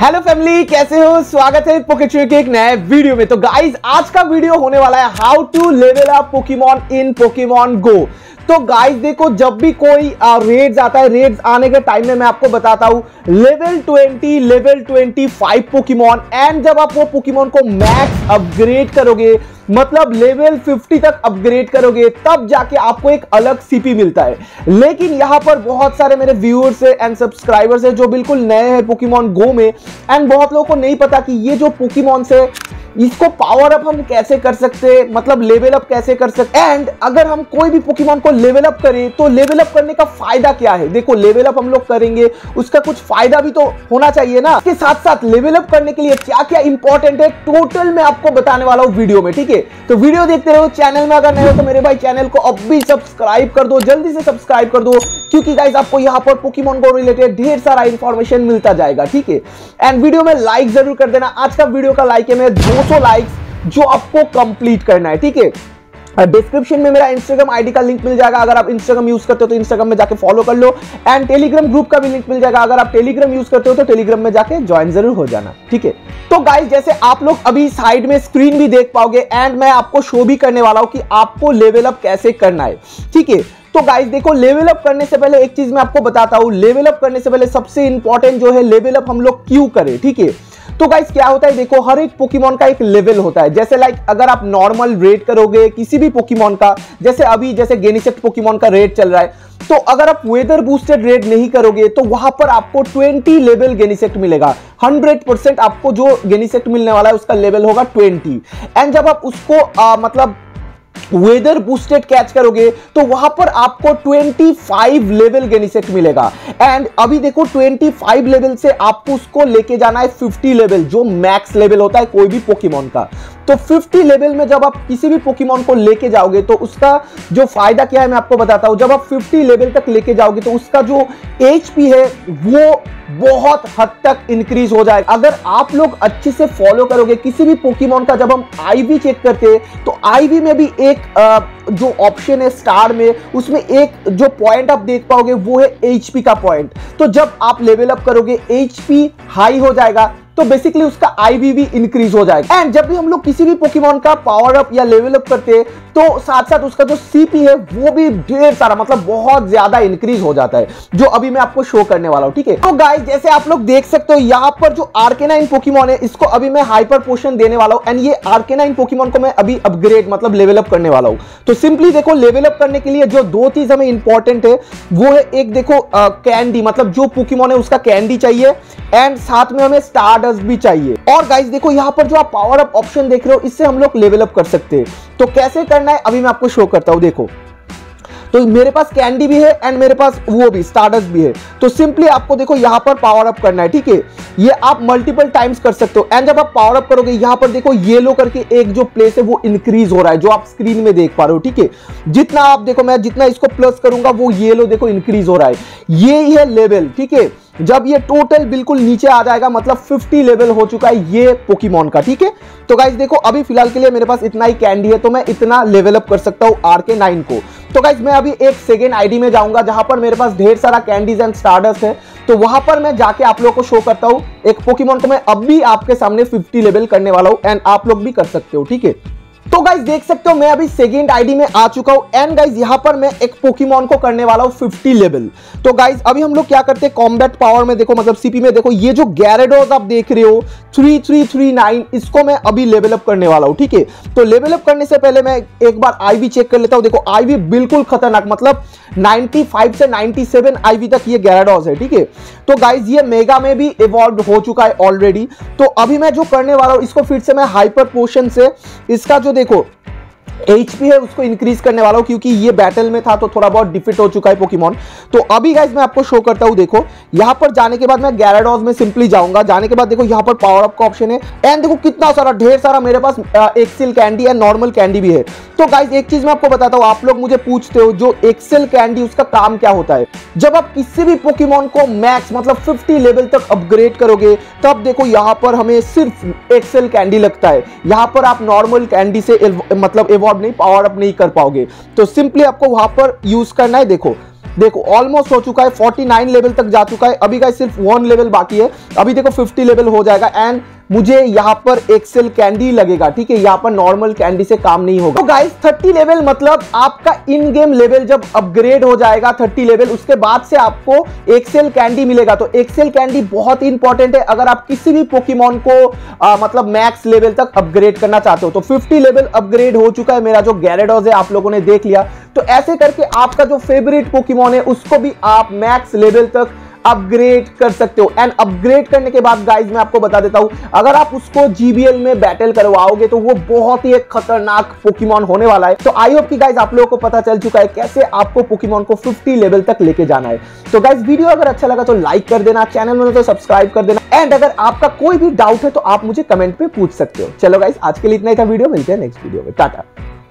Hello family, कैसे हो? स्वागत है पोकेचुई के एक नए वीडियो में। तो गाइज आज का वीडियो होने वाला है how to level up Pokemon in Pokemon Go. तो गाइज देखो, जब भी कोई रेड्स आता है, रेड्स आने के टाइम में मैं आपको बताता हूं लेवल 20 लेवल 25 पोकेमॉन, एंड जब आप वो पोकेमॉन को मैक्स अपग्रेड करोगे, मतलब लेवल 50 तक अपग्रेड करोगे, तब जाके आपको एक अलग सीपी मिलता है। लेकिन यहां पर बहुत सारे मेरे व्यूअर्स एंड सब्सक्राइबर्स हैं जो बिल्कुल नए हैं पोकेमॉन गो में, एंड बहुत लोगों को नहीं पता कि ये जो पोकेमॉन से इसको पावर अप हम कैसे कर सकते, मतलब लेवल अप कैसे कर सकते, एंड अगर हम कोई भी पोकेमॉन को लेवल अप करें तो लेवल अप करने का फायदा क्या है। देखो, लेवल अप हम लोग करेंगे, उसका कुछ फायदा भी तो होना चाहिए ना। इसके साथ साथ लेवल अप करने के लिए क्या क्या इंपॉर्टेंट है, टोटल मैं आपको बताने वाला हूं वीडियो में, ठीक है। तो वीडियो देखते रहो। चैनल में अगर नए हो तो मेरे भाई चैनल को अब भी सब्सक्राइब कर दो, जल्दी से सब्सक्राइब कर दो, क्योंकि गाइस आपको यहां पर पोकेमॉन गो रिलेटेड ढेर सारा इंफॉर्मेशन मिलता जाएगा, ठीक है। एंड वीडियो में लाइक जरूर कर देना। आज का वीडियो का लाइक है मेरे 200 लाइक्स जो आपको कंप्लीट करना है, ठीक है। डिस्क्रिप्शन में मेरा इंस्टाग्राम आईडी का लिंक मिल जाएगा। अगर आप इंस्टाग्राम यूज करते हो तो इंस्टाग्राम में जाके फॉलो कर लो, एंड टेलीग्राम ग्रुप का भी लिंक मिल जाएगा। अगर आप टेलीग्राम यूज करते हो तो टेलीग्राम में जाके ज्वाइन जरूर हो जाना, ठीक है। तो गाइस जैसे आप लोग अभी साइड में स्क्रीन भी देख पाओगे, एंड मैं आपको शो भी करने वाला हूं कि आपको लेवल अप कैसे करना है, ठीक है। तो गाइस देखो, लेवल अप करने से पहले एक चीज मैं आपको बताता हूं। लेवल अप करने से पहले सबसे इंपॉर्टेंट जो है, लेवल अप हम लोग क्यों करें, ठीक है। तो गाइस क्या होता है, देखो हर एक पोकेमॉन का एक लेवल होता है। जैसे लाइक अगर आप नॉर्मल रेड करोगे किसी भी पोकेमॉन का, जैसे अभी जैसे गेनिसेक्ट पोकेमॉन का रेड चल रहा है, तो अगर आप वेदर बूस्टेड रेड नहीं करोगे तो वहां पर आपको 20 लेवल गेनिसेक्ट मिलेगा। 100% आपको जो गेनिसेक्ट मिलने वाला है उसका लेवल होगा 20, एंड जब आप उसको मतलब वेदर बूस्टेड कैच करोगे तो वहां पर आपको 25 लेवल गेनिसेक्ट मिलेगा। एंड अभी देखो 25 लेवल से आपको उसको लेके जाना है 50 लेवल, जो मैक्स लेवल होता है कोई भी पोकेमॉन का। तो 50 लेवल में जब आप किसी भी पोकेमॉन को लेके जाओगे तो उसका जो फायदा क्या है मैं आपको बताता हूं। जब आप 50 लेवल तक लेके जाओगे तो उसका जो एचपी है वो बहुत हद तक इंक्रीज हो जाएगा। अगर आप लोग अच्छे से फॉलो करोगे किसी भी पोकेमॉन का, जब हम आईवी चेक करते हैं तो आईवी में भी एक जो ऑप्शन है स्टार में, उसमें एक जो पॉइंट आप देख पाओगे वो है एचपी का पॉइंट। तो जब आप लेवल अप करोगे एचपी हाई हो जाएगा तो बेसिकली उसका आईवी भी इंक्रीज हो जाएगा। एंड जब भी हम लोग किसी भी पोकेमॉन का पावर अप या लेवल अप करते हैं तो साथ साथ उसका जो सीपी है वो भी ढेर सारा, मतलब बहुत ज्यादा इंक्रीज हो जाता है, जो अभी मैं आपको शो करने वाला हूं, ठीक है। तो गाइस जैसे आप लोग देख सकते हो यहां पर जो आर्केनाइन पोकेमॉन है, इसको अभी मैं हाइपर पोशन देने वाला हूं, एंड ये आर्केनाइन पोकेमॉन को मैं अभी अपग्रेड मतलब लेवल अप करने वाला हूं। तो सिंपली देखो, लेवल अप करने के लिए जो दो चीज हमें इंपॉर्टेंट है वो है, एक देखो कैंडी, मतलब जो पोकेमॉन है उसका कैंडी चाहिए, एंड साथ में हमें स्टारडस्ट भी चाहिए। और गाइस देखो यहां पर जो आप पावर अप ऑप्शन देख रहे हो, इससे हम लोग लेवल अप कर सकते हैं। तो कैसे करना है अभी मैं आपको शो करता हूं। देखो, तो मेरे पास कैंडी भी है एंड मेरे पास वो भी स्टारडस्ट भी है। तो सिंपली आपको देखो यहां पर पावर अप करना है, ठीक है। ये आप मल्टीपल टाइम्स कर सकते हो, एंड जब आप पावर अप करोगे यहां पर देखो येलो करके एक जो प्लेस है वो इंक्रीज हो रहा है, जो आप स्क्रीन में देख पा रहे हो, ठीक है। जितना आप देखो, मैं जितना इसको प्लस करूंगा वो येलो देखो इंक्रीज हो रहा है। ये ही है लेवल, ठीक है। जब ये टोटल बिल्कुल नीचे आ जाएगा मतलब 50 लेवल हो चुका है ये पोकेमॉन का, ठीक है। तो गाइस देखो, अभी फिलहाल के लिए मेरे पास इतना ही कैंडी है तो मैं इतना लेवल अप कर सकता हूं RK9 को। तो गाइस मैं अभी एक सेकेंड आईडी में जाऊंगा जहां पर मेरे पास ढेर सारा कैंडीज एंड स्टारडस्ट है, तो वहां पर मैं जाके आप लोगों को शो करता हूं एक पोकेमॉन को मैं अभी आपके सामने 50 लेवल करने वाला हूं, एंड आप लोग भी कर सकते हो, ठीक है। तो गाइस देख सकते हो मैं अभी सेकंड आईडी में आ चुका हूं, एंड गाइस यहां पर मैं एक पोकेमॉन को करने वाला हूं 50 लेवल। तो गाइस अभी हम लोग क्या करते हैं, कॉम्बैट पावर में देखो, मतलब सीपी में देखो, ये जो gyarados आप देख रहे हो 3339, इसको मैं अभी लेवल अप करने वाला हूं, ठीक है। तो लेवल अप करने से पहले मैं एक बार आईवी चेक कर लेता हूं। देखो आईवी बिल्कुल खतरनाक, मतलब 95 से 97 आईवी तक ये gyarados है, ठीक है। तो गाइस ये मेगा में भी इवॉल्व हो चुका है ऑलरेडी। तो अभी मैं जो करने वाला हूं, इसको फिर से मैं हाइपर पोशन से इसका जो देखो एचपी है उसको इंक्रीज करने वाला हूं, क्योंकि ये बैटल में था तो थोड़ा बहुत डिफिट हो चुका है पोकेमॉन। तो अभी गाइस मैं आपको शो करता हूं। देखो यहां पर जाने के बाद मैं gyarados में सिंपली जाऊंगा। जाने के बाद देखो यहां पर पावर अप का ऑप्शन है, एंड देखो कितना सारा ढेर सारा मेरे पास एक्सेल कैंडी है, नॉर्मल कैंडी भी है। तो गाइस एक चीज मैं आपको बताता हूं, आप लोग मुझे पूछते हो जो एक्सेल कैंडी उसका काम क्या होता है। जब आप किसी भी पोकेमॉन को मैक्स मतलब 50 लेवल तक अपग्रेड करोगे तब देखो यहां पर हमें सिर्फ एक्सेल कैंडी लगता है। यहां पर आप नॉर्मल कैंडी से मतलब नहीं, पावर अप नहीं कर पाओगे। तो सिंपली आपको वहां पर यूज करना है। देखो देखो ऑलमोस्ट हो चुका है, 49 लेवल तक जा चुका है। अभी गाइस सिर्फ 1 लेवल बाकी है, अभी देखो 50 लेवल हो जाएगा। एंड मुझे यहां पर एक्सेल कैंडी लगेगा, ठीक है, यहां पर नॉर्मल कैंडी से काम नहीं होगा। तो गाइस 30 लेवल मतलब आपका इन गेम लेवल जब अपग्रेड हो जाएगा 30 लेवल, उसके बाद से आपको एक्सेल कैंडी मिलेगा। तो एक्सेल कैंडी बहुत ही इंपॉर्टेंट है अगर आप किसी भी पोकेमॉन को मतलब मैक्स लेवल तक अपग्रेड करना चाहते हो। तो 50 लेवल अपग्रेड हो चुका है मेरा जो gyarados है, आप लोगों ने देख लिया। तो ऐसे करके आपका जो फेवरेट पोकेमॉन है उसको भी आप मैक्स लेवल तक अपग्रेड कर सकते हो। एंड अपग्रेड करने के बाद गाइज मैं आपको बता देता हूं, अगर आप उसको जीबीएल में बैटल करवाओगे तो वो बहुत ही एक खतरनाक पोकेमॉन होने वाला है। तो आई होप कि गाइज आप लोगों को पता चल चुका है कैसे आपको पोकेमॉन को 50 लेवल तक लेके जाना है। तो गाइज वीडियो अगर अच्छा लगा तो लाइक कर देना, चैनल में तो सब्सक्राइब कर देना। एंड अगर आपका कोई भी डाउट है तो आप मुझे कमेंट पे पूछ सकते हो। चलो गाइज आज के लिए इतना ही था वीडियो, मिलते हैं नेक्स्ट वीडियो में, टाटा।